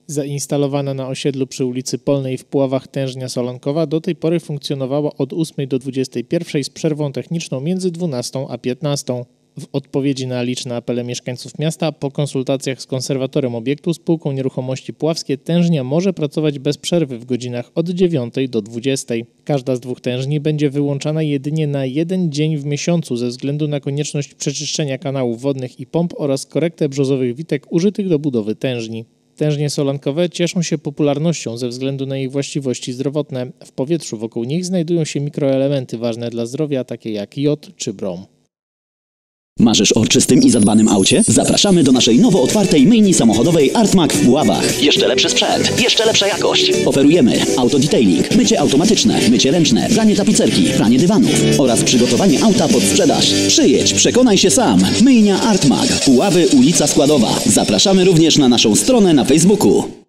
Zainstalowana na osiedlu przy ulicy Polnej w Puławach tężnia solankowa do tej pory funkcjonowała od 8 do 21 z przerwą techniczną między 12 a 15. W odpowiedzi na liczne apele mieszkańców miasta, po konsultacjach z konserwatorem obiektu, spółką Nieruchomości Puławskie, tężnia może pracować bez przerwy w godzinach od 9 do 20. Każda z dwóch tężni będzie wyłączana jedynie na jeden dzień w miesiącu ze względu na konieczność przeczyszczenia kanałów wodnych i pomp oraz korektę brzozowych witek użytych do budowy tężni. Tężnie solankowe cieszą się popularnością ze względu na ich właściwości zdrowotne. W powietrzu wokół nich znajdują się mikroelementy ważne dla zdrowia, takie jak jod czy brom. Marzysz o czystym i zadbanym aucie? Zapraszamy do naszej nowo otwartej myjni samochodowej Artmak w Puławach. Jeszcze lepszy sprzęt, jeszcze lepsza jakość. Oferujemy autodetailing, mycie automatyczne, mycie ręczne, pranie tapicerki, pranie dywanów oraz przygotowanie auta pod sprzedaż. Przyjedź, przekonaj się sam. Myjnia Artmak, Puławy, ulica Składowa. Zapraszamy również na naszą stronę na Facebooku.